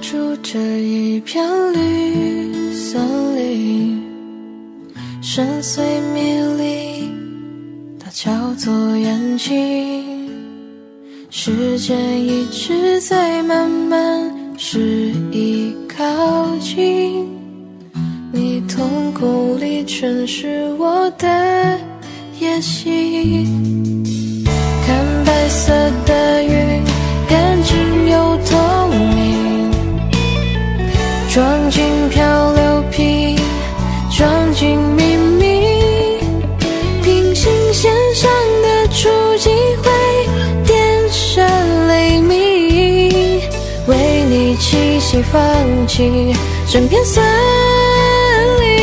住着一片绿森林，深邃迷离，它叫做眼睛。时间一直在慢慢示意靠近，你瞳孔里全是我的野心。看白色的云，干净又透明，装进漂流瓶，装进秘密。平行线上的触及会电闪雷鸣，为你栖息放弃整片森林。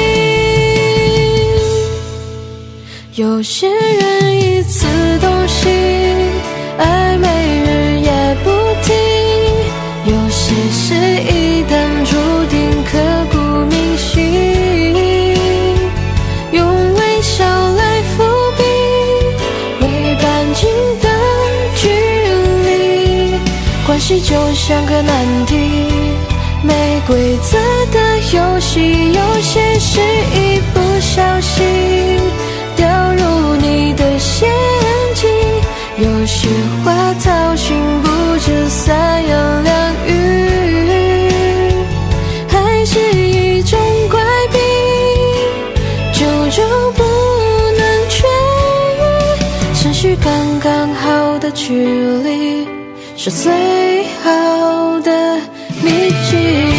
有些人一次动心，暧昧日夜不停，有些事一旦注定刻骨铭心。用微笑来伏笔，为半径的距离，关系就像个难题，没规则的游戏，有些事一不小心掉入你的陷阱，有些话掏心不止三言两语，还是一种怪病，久久不能痊愈。持续刚刚好的距离，是最好的秘籍。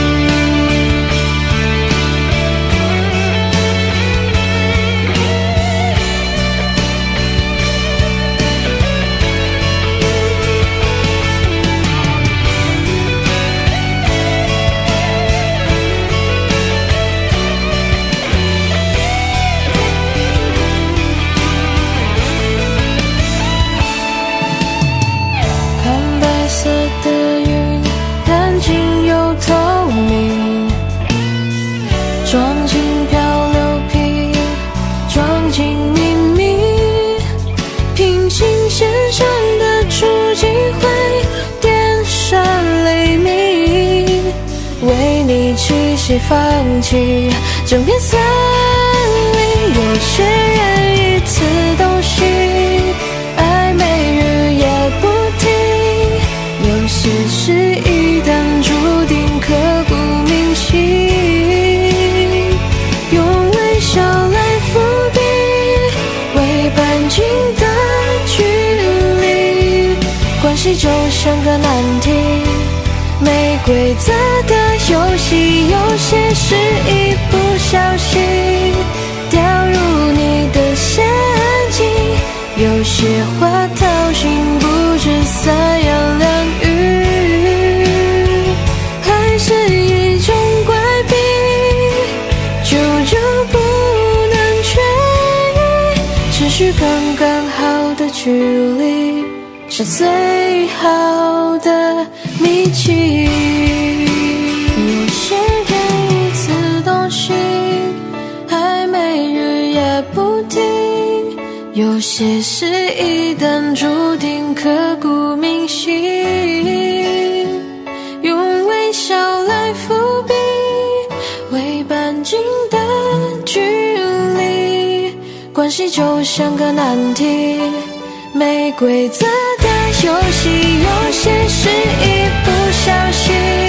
装进漂流瓶，装进秘密。平行线上的触及会电闪雷鸣，为你栖息放弃整片森林。有些人一次动心，暧昧日夜不停，有些事一旦注定刻骨铭心。关系就像个难题，没规则的游戏，有些事一不小心掉入你的陷阱，有些话掏心不止三言两语，还是一种怪病，久久不能痊愈。持续刚刚好的距离，是最好的秘籍。有些人一次动心，暧昧日夜不停，有些事一旦注定刻骨铭心。用微笑来伏笔，为半径的距离，关系就像个难题，没规则的游戏，有些事一不小心